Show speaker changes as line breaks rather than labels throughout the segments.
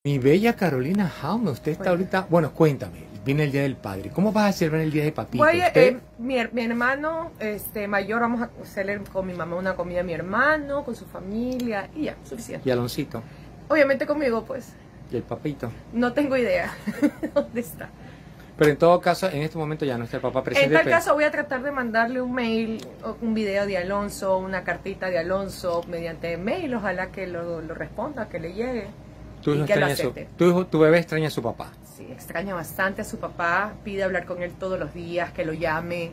Mi bella Carolina Jaume, usted está ahorita... Bueno, cuéntame, viene el Día del Padre. ¿Cómo vas a celebrar el Día de Papito?
Mi hermano mayor, vamos a hacerle con mi mamá una comida a mi hermano, con su familia, y ya, suficiente.
¿Y Aloncito?
Obviamente conmigo, pues.
¿Y el papito?
No tengo idea dónde está.
Pero en todo caso, en este momento ya no está el papá presente.
En tal caso voy a tratar de mandarle un mail, un video de Alonso, una cartita de Alonso mediante mail, ojalá que lo responda, que le llegue.
Tu bebé extraña a su papá.
Sí, extraña bastante a su papá, pide hablar con él todos los días, que lo llame.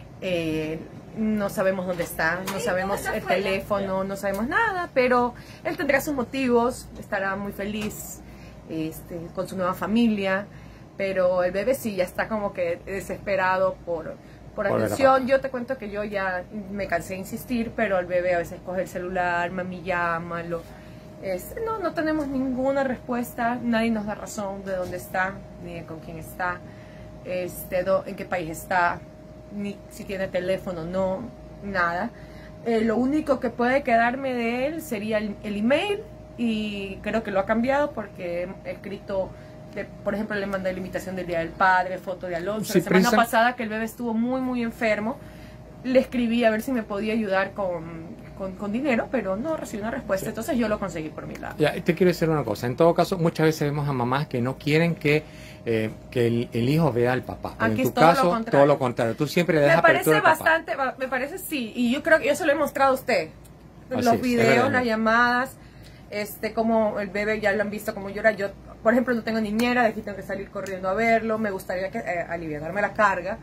No sabemos dónde está, no sabemos el teléfono, no sabemos nada, pero él tendrá sus motivos, estará muy feliz con su nueva familia. Pero el bebé sí ya está como que desesperado por atención. Yo te cuento que yo ya me cansé de insistir, pero el bebé a veces coge el celular, mami, llámalo. No tenemos ninguna respuesta, nadie nos da razón de dónde está, ni de con quién está, en qué país está, ni si tiene teléfono, no, nada. Lo único que puede quedarme de él sería el email, y creo que lo ha cambiado porque he escrito... Por ejemplo, le mandé la invitación del Día del Padre, foto de Alonso. Sí, la semana pasada, que el bebé estuvo muy enfermo, le escribí a ver si me podía ayudar con dinero, pero no recibí una respuesta. Sí. Entonces yo lo conseguí por mi lado.
Ya, te quiero decir una cosa. En todo caso, muchas veces vemos a mamás que no quieren que el hijo vea al papá. Pero en tu caso, todo lo contrario. Tú siempre le das apertura al papá.
Me parece sí. Y yo creo que yo se lo he mostrado a usted. Los videos, las llamadas, como el bebé ya lo han visto como llora. Yo, por ejemplo, no tengo niñera, de aquí tengo que salir corriendo a verlo, me gustaría aliviarme la carga,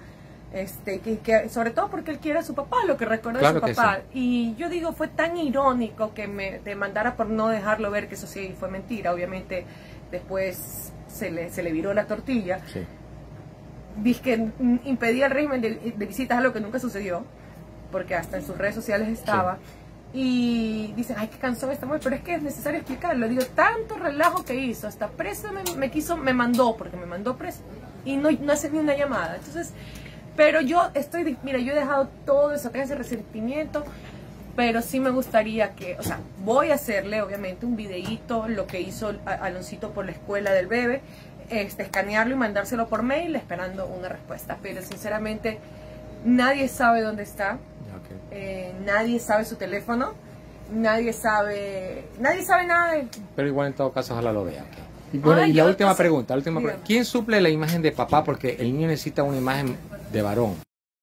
sobre todo porque él quiere a su papá, lo que recuerda de su papá. Sí. Y yo digo, fue tan irónico que me demandara por no dejarlo ver, que eso sí fue mentira, obviamente después se le viró la tortilla. Sí. Dice que impedía el régimen de visitas, algo que nunca sucedió, porque hasta en sus redes sociales estaba. Sí. Y dicen, ay, qué cansón esta mujer, pero es que es necesario explicarlo. Digo, tanto relajo que hizo, hasta preso me mandó preso, y no hace ni una llamada. Entonces, pero yo mira, yo he dejado todo eso, ese resentimiento, pero sí me gustaría que, o sea, voy a hacerle obviamente un videíto, lo que hizo Aloncito por la escuela del bebé, escanearlo y mandárselo por mail esperando una respuesta, pero sinceramente nadie sabe dónde está. Nadie sabe su teléfono, nadie sabe nada de...
Pero igual en todo caso ojalá lo vea. Y bueno, y la última pregunta, ¿quién suple la imagen de papá? Porque el niño necesita una imagen de varón.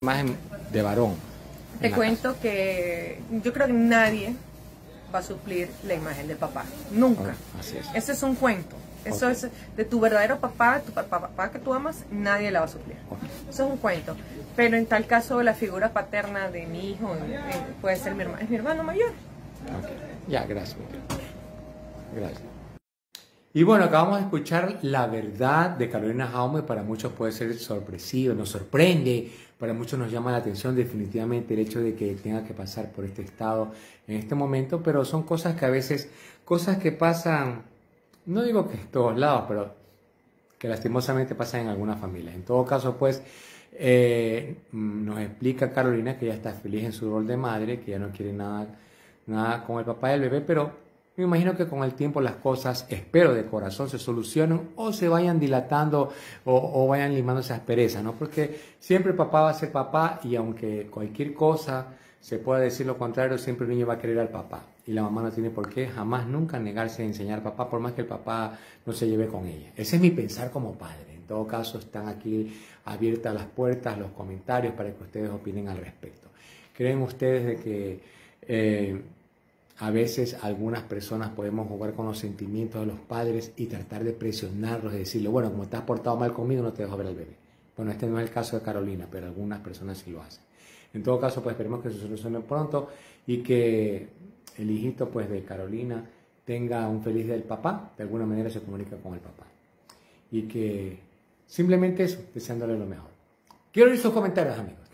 Te cuento que yo creo que nadie va a suplir la imagen de papá, nunca.
Así es.
Ese es un cuento. Eso es de tu verdadero papá, tu papá que tú amas, nadie la va a suplir. Eso es un cuento. Pero en tal caso, la figura paterna de mi hijo puede ser mi hermano, es mi hermano mayor.
Ya, gracias. Gracias. Y bueno, acabamos de escuchar la verdad de Carolina Jaume. Para muchos puede ser sorpresivo, nos sorprende, para muchos nos llama la atención definitivamente el hecho de que tenga que pasar por este estado en este momento, pero son cosas que a veces, cosas que pasan, no digo que en todos lados, pero que lastimosamente pasan en algunas familias. En todo caso, pues, nos explica Carolina que ella está feliz en su rol de madre, que ya no quiere nada con el papá del bebé, pero me imagino que con el tiempo las cosas, espero de corazón, se solucionen o se vayan dilatando o vayan limando esas asperezas, ¿no? Porque siempre papá va a ser papá, y aunque cualquier cosa se pueda decir lo contrario, siempre el niño va a querer al papá. Y la mamá no tiene por qué jamás nunca negarse a enseñar al papá, por más que el papá no se lleve con ella. Ese es mi pensar como padre. En todo caso, están aquí abiertas las puertas, los comentarios para que ustedes opinen al respecto. ¿Creen ustedes de que a veces algunas personas podemos jugar con los sentimientos de los padres y tratar de presionarlos y decirle, bueno, como te has portado mal conmigo, no te dejo ver al bebé? Bueno, este no es el caso de Carolina, pero algunas personas sí lo hacen. En todo caso, pues esperemos que se solucione pronto y que el hijito, pues, de Carolina tenga un feliz día del papá, de alguna manera se comunica con el papá. Y que simplemente eso, deseándole lo mejor. Quiero oír sus comentarios, amigos.